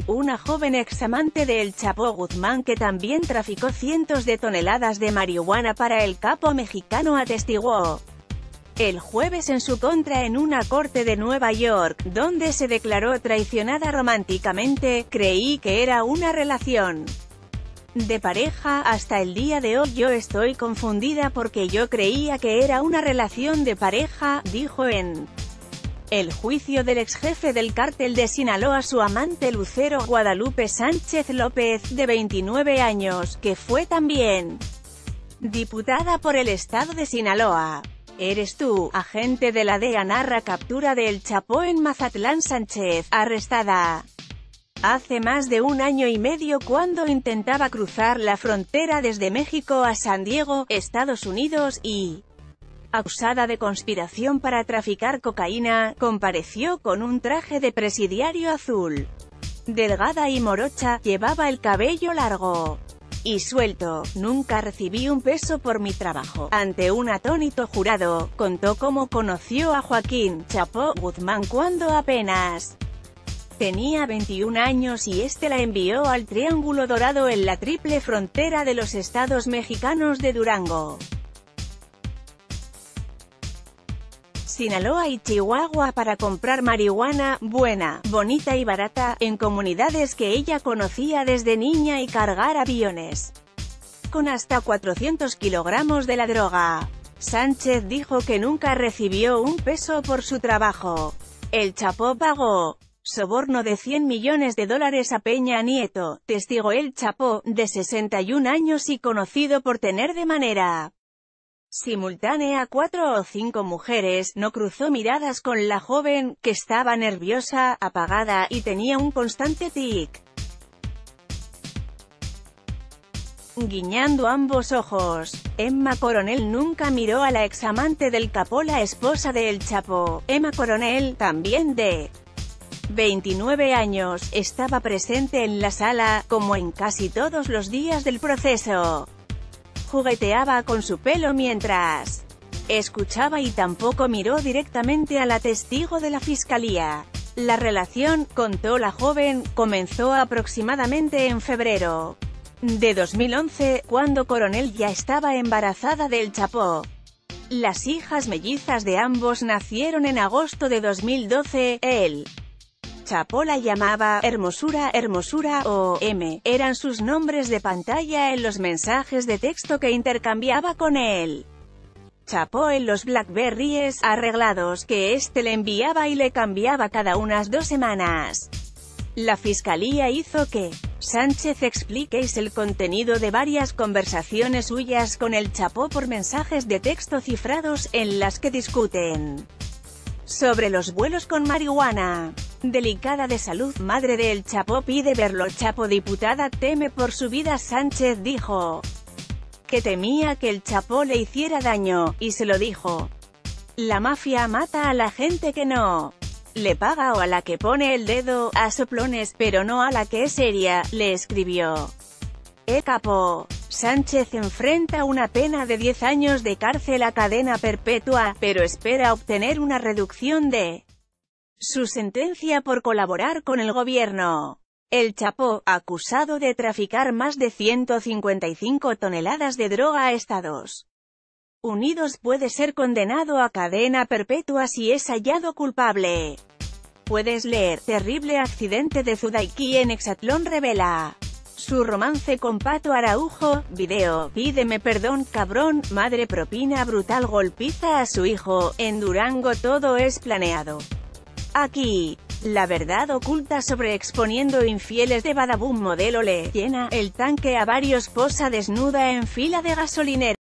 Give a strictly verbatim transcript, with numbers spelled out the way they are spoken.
una joven examante de El Chapo Guzmán que también traficó cientos de toneladas de marihuana para el capo mexicano, atestiguó el jueves en su contra en una corte de Nueva York, donde se declaró traicionada románticamente. Creí que era una relación de pareja, hasta el día de hoy yo estoy confundida porque yo creía que era una relación de pareja, dijo en el juicio del exjefe del cártel de Sinaloa, su amante Lucero Guadalupe Sánchez López, de veintinueve años, que fue también diputada por el estado de Sinaloa. ¿Eres tú, agente de la D E A? Narra captura de El Chapo en Mazatlán. Sánchez, arrestada hace más de un año y medio cuando intentaba cruzar la frontera desde México a San Diego, Estados Unidos, y, acusada de conspiración para traficar cocaína, compareció con un traje de presidiario azul. Delgada y morocha, llevaba el cabello largo y suelto. Nunca recibí un peso por mi trabajo. Ante un atónito jurado, contó cómo conoció a Joaquín Chapo Guzmán cuando apenas tenía veintiún años y este la envió al Triángulo Dorado en la triple frontera de los estados mexicanos de Durango, Sinaloa y Chihuahua para comprar marihuana, buena, bonita y barata, en comunidades que ella conocía desde niña y cargar aviones con hasta cuatrocientos kilogramos de la droga. Sánchez dijo que nunca recibió un peso por su trabajo. El Chapo pagó soborno de cien millones de dólares a Peña Nieto, testigo. El Chapo, de sesenta y un años y conocido por tener de manera simultánea a cuatro o cinco mujeres, no cruzó miradas con la joven, que estaba nerviosa, apagada, y tenía un constante tic, guiñando ambos ojos. Emma Coronel nunca miró a la examante del Capo, la esposa de El Chapo. Emma Coronel, también de veintinueve años, estaba presente en la sala, como en casi todos los días del proceso. Jugueteaba con su pelo mientras escuchaba y tampoco miró directamente a la testigo de la fiscalía. La relación, contó la joven, comenzó aproximadamente en febrero de dos mil once, cuando Coronel ya estaba embarazada del Chapo. Las hijas mellizas de ambos nacieron en agosto de dos mil doce. El Chapo la llamaba Hermosura, Hermosura o M, eran sus nombres de pantalla en los mensajes de texto que intercambiaba con él. Chapo en los Blackberries arreglados que éste le enviaba y le cambiaba cada unas dos semanas. La fiscalía hizo que Sánchez explique el contenido de varias conversaciones suyas con el Chapo por mensajes de texto cifrados, en las que discuten sobre los vuelos con marihuana. Delicada de salud, madre de El Chapo pide verlo. Chapo, diputada, teme por su vida. Sánchez dijo que temía que El Chapo le hiciera daño, y se lo dijo. La mafia mata a la gente que no le paga o a la que pone el dedo a soplones, pero no a la que es seria, le escribió. El Capo Sánchez enfrenta una pena de diez años de cárcel a cadena perpetua, pero espera obtener una reducción de su sentencia por colaborar con el gobierno. El Chapo, acusado de traficar más de ciento cincuenta y cinco toneladas de droga a Estados Unidos, puede ser condenado a cadena perpetua si es hallado culpable. Puedes leer: terrible accidente de Zudaikí en Exatlón revela su romance con Pato Araujo. Video: pídeme perdón, cabrón. Madre propina brutal golpiza a su hijo. En Durango todo es planeado. Aquí, la verdad oculta sobre exponiendo infieles de Badaboom. Modelo le llena el tanque a varios, posa desnuda en fila de gasolinera.